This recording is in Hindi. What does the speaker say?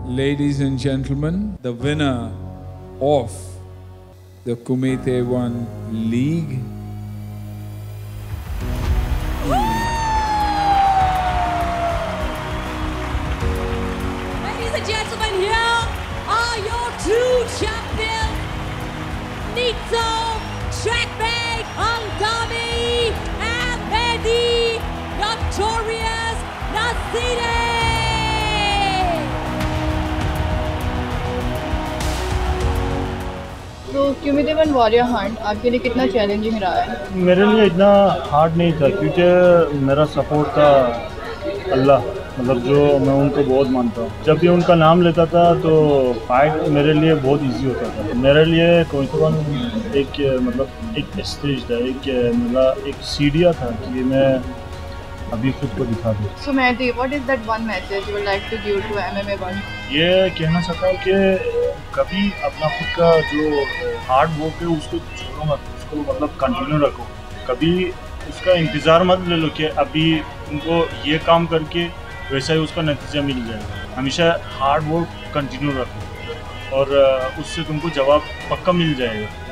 Ladies and gentlemen, the winner of the Kumite 1 League. Ladies and gentlemen, here are your two champions, Nito, Trackmate, Hungami, and Mehdi Nasiri. तो कुमिते वन वॉरियर हंट आपके लिए कितना चैलेंजिंग रहा है? मेरे लिए इतना हार्ड नहीं था क्योंकि मेरा सपोर्ट था अल्लाह, मतलब जो मैं उनको बहुत मानता हूँ। जब भी उनका नाम लेता था तो फाइट मेरे लिए बहुत इजी होता था। मेरे लिए कुमिते वन एक स्टेज था, एक सीढ़ियाँ था कि मैं अभी खुद को दिखा दूँ। So Mehdi, what is that one message you would like to give to MMA one? ये कहना चाहता हूँ कि कभी अपना खुद का जो हार्ड वर्क है उसको छोड़ो मत, उसको मतलब कंटिन्यू रखो। कभी उसका इंतज़ार मत ले लो कि अभी तुमको ये काम करके वैसा ही उसका नतीजा मिल जाएगा। हमेशा हार्ड वर्क कंटिन्यू रखो और उससे तुमको जवाब पक्का मिल जाएगा।